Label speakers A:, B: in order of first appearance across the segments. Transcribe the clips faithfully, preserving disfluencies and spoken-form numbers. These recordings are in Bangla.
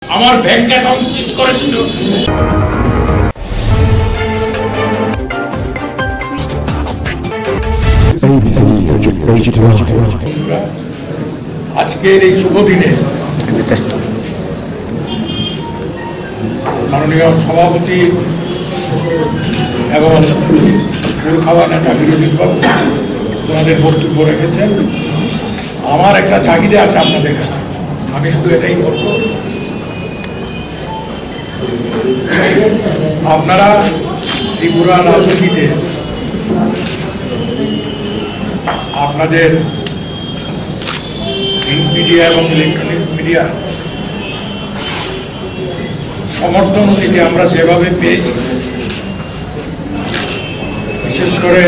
A: আমার ব্যাংক অ্যাকাউন্ট সিজ করেছিল। আজকের এই শুভ দিনে মাননীয় সভাপতি এবং পুরখাওয়া নেতা বিরোধী বাবু ওনাদের বক্তব্য রেখেছেন। আমার একটা চাহিদা আছে আপনাদের কাছে, আমি শুধু এটাই বলব, আপনারা ত্রিপুরা রাজনীতিতে আপনাদের প্রিন্ট মিডিয়া এবং ইলেকট্রনিক্স মিডিয়া সমর্থন দিতে আমরা যেভাবে পেয়েছি, বিশেষ করে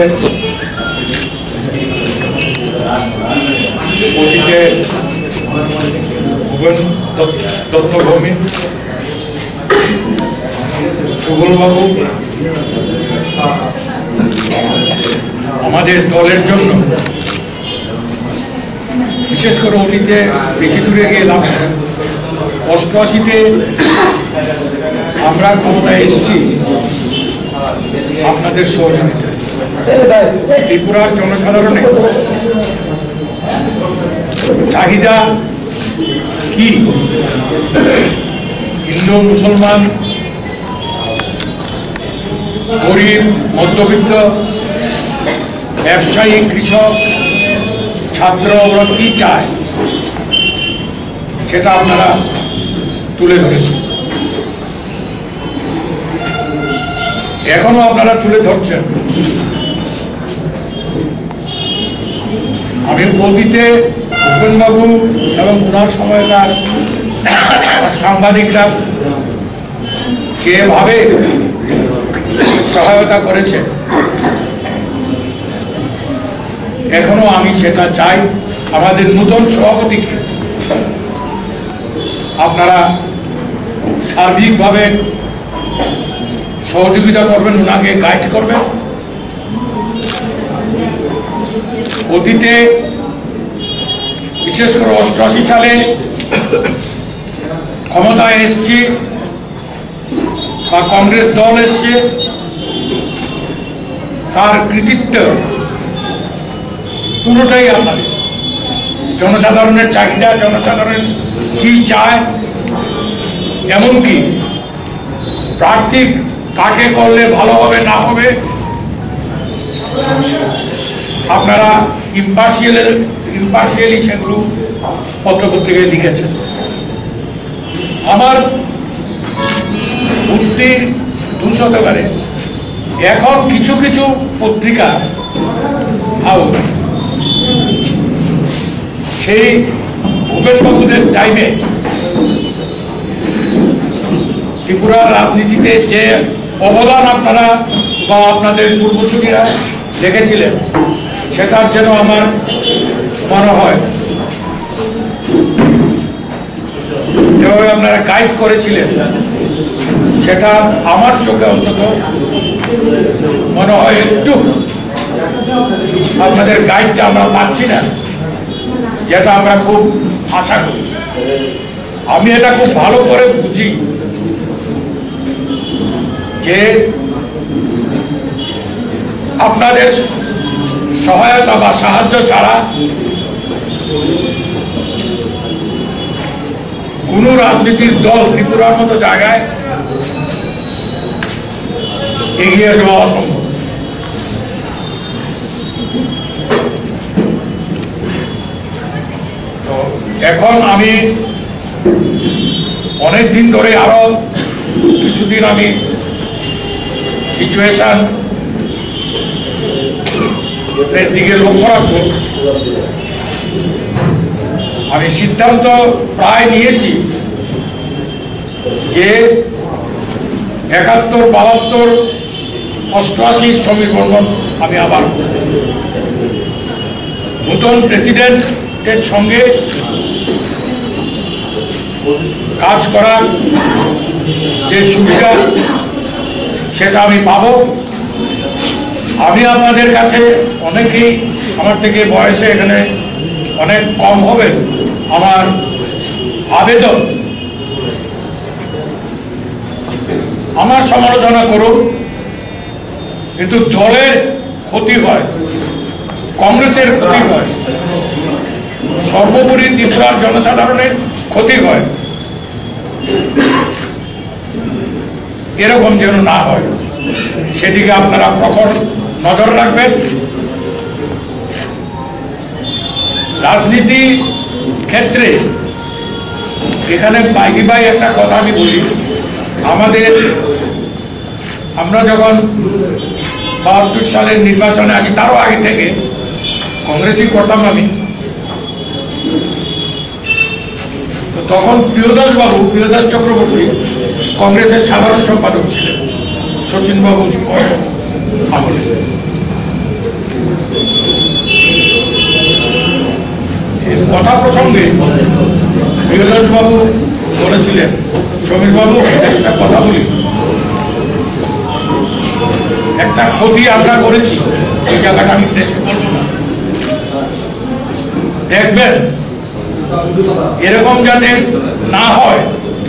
A: অতীতে ভুবন দত্ত ভৌমিক, সুবলবাবু আমাদের দলের জন্য, বিশেষ করে অতীতে বেশি দূরে গেলাম, অষ্টআশিতে আমরা ক্ষমতায় এসেছি আপনাদের সহযোগিতায়। ত্রিপুরার জনসাধারণের চাহিদা কি, হিন্দু মুসলমান, গরিব, মধ্যবিত্ত, ব্যবসায়ী, কৃষক, ছাত্র, ওরা কি চায় সেটা আপনারা তুলে ধরেছেন, এখনো আপনারা তুলে ধরছেন। আমি অতীতে ভূপেনবাবু এবং ওনার সময়কার সাংবাদিকরা যেভাবে সহায়তা করেছে, এখনো আমি সেটা চাই। আমাদের নতুন সভাপতিকে আপনারা সার্বিকভাবে সহযোগিতা করবেন, ওনাকে গাইড করবেন। অতীতে বিশেষ করে অষ্টআশি সালে ক্ষমতায় এসছে বা কংগ্রেস দল এসছে, তার কৃতিত্ব পুরোটাই আপনাদের। জনসাধারণের চাহিদা, জনসাধারণ কি চায়, এমনকি প্রার্থী কাকে করলে ভালো হবে না হবে, আপনারা ইম্পার্শিয়াল ইম্পার্শিয়ালি সেগুলো পত্রপত্রিকায় লিখেছেন। আমার বুদ্ধির দুশতকারে এখন কিছু কিছু পত্রিকা আউট, সেই ভূপেনবাবুদের টাইমে ত্রিপুরার রাজনীতিতে যে অবদান আপনারা বা আপনাদের পূর্বসূরীরা দেখেছিলেন, সেটার যেন আমার মনে হয় যেভাবে আপনারা গাইড করেছিলেন, সেটা আমার চোখে অন্তত মনে হয় একটু আপনাদের গাইডটা আমরা পাচ্ছি না, যেটা আমরা খুব আশা করি। আমি এটা খুব ভালো করে বুঝি যে আপনাদের সহায়তা বা সাহায্য ছাড়া কোন রাজনীতির দল ত্রিপুরার মতো জায়গায় এগিয়ে যাওয়া অসম্ভব। তো এখন আমি অনেক দিন ধরে, আরো কিছুদিন আমি সিচুয়েশন এর দিকে লক্ষ্য রাখবো। আমি সিদ্ধান্ত প্রায় নিয়েছি যে একাত্তর, বাহাত্তর, অষ্টআশি শ্রমিক বন্ধন আমি আবার নতুন প্রেসিডেন্টের সঙ্গে কাজ করার যে সুবিধা সেটা আমি পাবো। আমি আপনাদের কাছে, অনেকেই আমার থেকে বয়সে এখানে অনেক কম হবে, আমার আবেদন আমার সমালোচনা করুন, কিন্তু দলের ক্ষতি হয়, কংগ্রেসের ক্ষতি হয়, সর্বোপরি ত্রিপুরার জনসাধারণের ক্ষতি হয়। এরকম যেন না হয় সেদিকে আপনারা প্রখর নজর রাখবেন। রাজনীতি ক্ষেত্রে এখানে বাইকি ভাই একটা কথা আমি বলি, আমাদের আমরা যখন বাহাত্তর সালের নির্বাচনে আসি তারও আগে থেকে কংগ্রেসই করতাম আমি, তো তখন প্রিয়দাস বাবু প্রিয়দাস চক্রবর্তী কংগ্রেসের সাধারণ সম্পাদক ছিলেন শচীন বাবু আমলে। কথা প্রসঙ্গে প্রিয়দাস বাবু বলেছিলেন, সমীর বাবু একটা কথা বলি, একটা ক্ষতি আমরা করেছি, এই জায়গাটা আমি প্রেসে বলবো না, দেখবেন এরকম যাতে না হয়।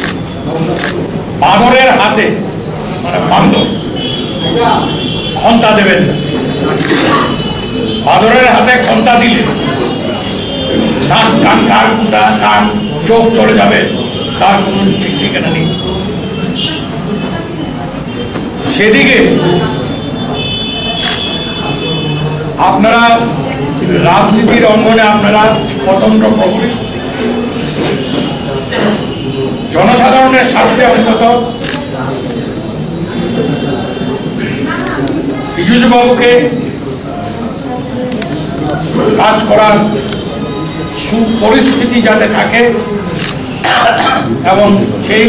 A: বাঁদরের হাতে মানে বান্দর ক্ষমতা দেবেন না, বাঁদরের হাতে ক্ষমতা দিলে নাক কান কান কান চোখ চলে যাবে, তার কোনো ঠিক ঠিকানা নেই। সেদিকে আপনারা রাজনীতির অঙ্গনে আপনারা স্বতন্ত্র প্রহরী, জনসাধারণের স্বার্থে অন্তত পীযূষ বাবুকে কাজ করার সুপরিস্থিতি যাতে থাকে এবং সেই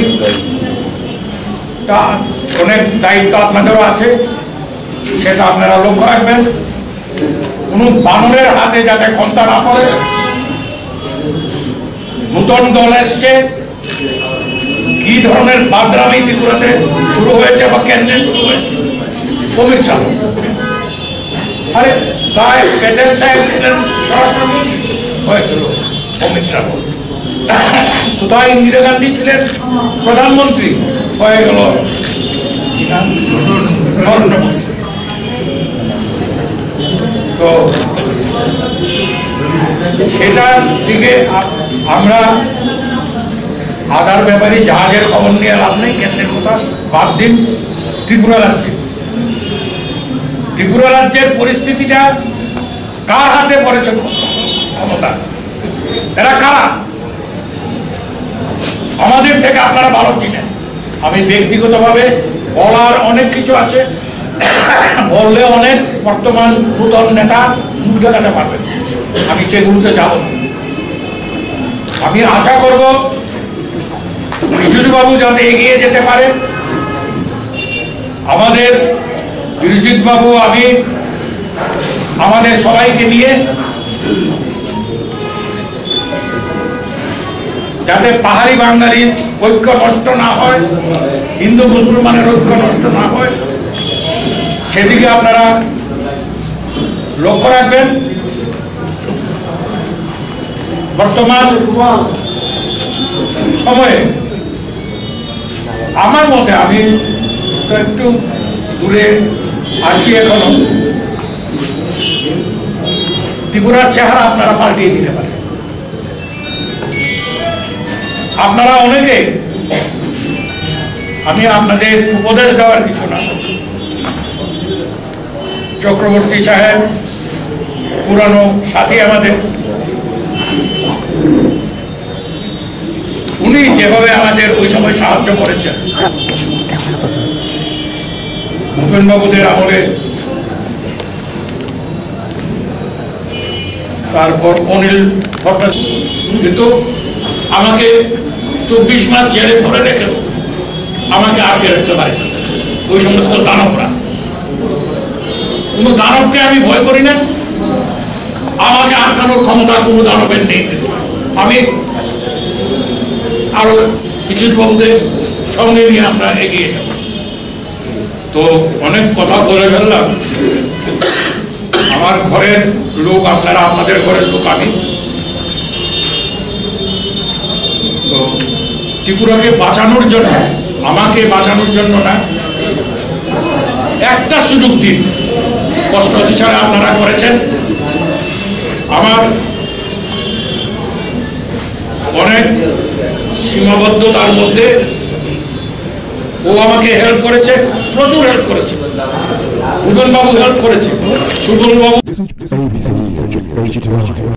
A: অনেক দায়িত্ব আপনাদেরও আছে, সেটা আপনারা লক্ষ্য রাখবেন। কোনো বানরের হাতে যাতে ক্ষমতা না পড়ে। নতুন দল এসছে, কি ধরনের বাদরামি ত্রিপুরাতে শুরু হয়েছে বা কেন্দ্রে শুরু হয়েছে, অমিত শাহ। আরে তাই প্যাটেল সাহেব ছিলেন স্বরাষ্ট্রমন্ত্রী, হয়ে গেল অমিত শাহ। তো তাই ইন্দিরা গান্ধী ছিলেন প্রধানমন্ত্রী, হয়ে গেল নরেন্দ্র মোদী। তো সেটার দিকে আমরা আধার ব্যাপারে জাহাজের খবর নিয়ে লাভ নেই, কেন্দ্রের কথা বাদ দিন। ত্রিপুরা রাজ্যে ত্রিপুরা রাজ্যের পরিস্থিতিটা কার হাতে পড়েছে ক্ষমতা? এরা কারা? আমাদের থেকে আপনারা ভালো চিনেন। আমি ব্যক্তিগতভাবে বলার অনেক কিছু আছে, বললে অনেক বর্তমান নূতন নেতা মুখ দেখাতে পারবেন, আমি সেগুলোতে যাব না। আমি আশা করব পীযূষ বাবু যাতে এগিয়ে যেতে পারে। আমাদের বিরজিৎ বাবু, আমি আমাদের সবাইকে নিয়ে যাতে পাহাড়ি বাঙালির ঐক্য নষ্ট না হয়, হিন্দু মুসলমানের ঐক্য নষ্ট না হয়, সেদিকে আপনারা লক্ষ্য রাখবেন। বর্তমান সময়ে আমার মতে, আমি তো একটু দূরে আছি এখনো, ত্রিপুরার চেহারা আপনারা পাল্টিয়ে দিতে পারেন। আপনারা অনেকে, আমি আপনাদের উপদেশ দেওয়ার কিছু না, চক্রবর্তী সাহেব পুরানো সাথী আমাদের, উনি যেভাবে আমাদের ওই সময় সাহায্য করেছেন, ভূপেন বাবুদের আমলে, তারপর অনিল ভট্টাচার্য, কিন্তু আমাকে চব্বিশ মাস জেলে ভরে রেখে আমাকে আটকে রাখতে পারে ওই সমস্ত দানবরা। কোনো দানবকে আমি ভয় করি না, আমাকে আটকানোর ক্ষমতা কোনো দানবের নেই। আমি আরো পীযূষ বাবুদের সঙ্গে নিয়ে আমরা এগিয়ে যাব। তো অনেক কথা বলে ফেললাম। আমার ঘরের লোক আপনারা, আপনাদের ঘরের লোক আমি। তো ত্রিপুরাকে বাঁচানোর জন্য আমাকে বাঁচানোর জন্য না, একটা সুযোগ দিন। কষ্ট ছাড়া আপনারা করেছেন, আমার অনেক সীমাবদ্ধতার মধ্যে ও আমাকে হেল্প করেছে, প্রচুর হেল্প করেছে। ভুবন বাবু হেল্প করেছে, সুবল বাবু।